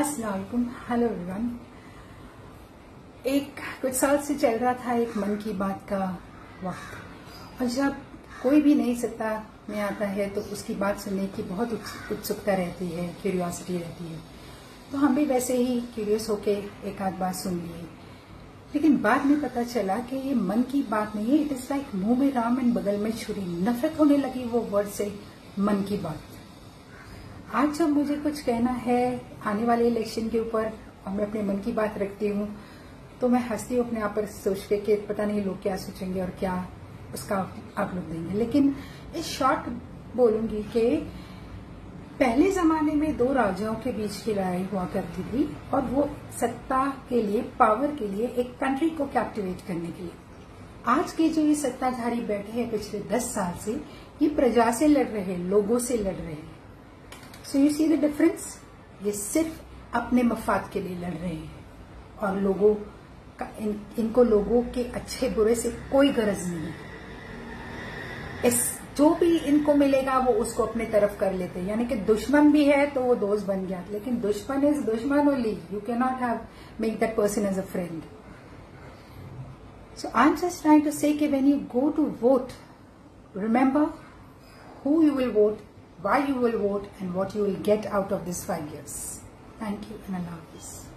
अस्सलाम वालेकुम, hello everyone. एक कुछ साल से चल रहा था एक मन की बात का वक्त, और जब कोई भी नई सत्ता में आता है तो उसकी बात सुनने की बहुत उत्सुकता रहती है, क्यूरियोसिटी रहती है। तो हम भी वैसे ही क्यूरियस होके एक आध बात सुन लिए, लेकिन बाद में पता चला कि ये मन की बात नहीं है। इट इज लाइक मुंह में राम एंड बगल में छुरी। नफरत होने लगी वो वर्ड से, मन की बात। आज जब मुझे कुछ कहना है आने वाले इलेक्शन के ऊपर और मैं अपने मन की बात रखती हूँ तो मैं हंसती हूँ अपने आप पर सोच के कि पता नहीं लोग क्या सोचेंगे और क्या उसका आउटलुक देंगे। लेकिन इस शॉर्ट बोलूंगी कि पहले जमाने में दो राजाओं के बीच की लड़ाई हुआ करती थी, और वो सत्ता के लिए, पावर के लिए, एक कंट्री को कैप्टिवेट करने के लिए। आज के जो ये सत्ताधारी बैठे हैं पिछले 10 साल से, ये प्रजा से लड़ रहे हैं, लोगों से लड़ रहे हैं। So you see the difference. ये सिर्फ अपने मफाद के लिए लड़ रहे हैं और लोगों का इनको लोगों के अच्छे बुरे से कोई गरज नहीं। इस जो भी इनको मिलेगा वो उसको अपने तरफ कर लेते हैं, यानी कि दुश्मन भी है तो वो दोस्त बन गया। लेकिन दुश्मन इज दुश्मन only, you can not have make that person as a friend. So I am just trying to say कि when you go to vote, remember who you will vote, why you will vote, and what you will get out of this 5 years. Thank you and Allah Hafiz.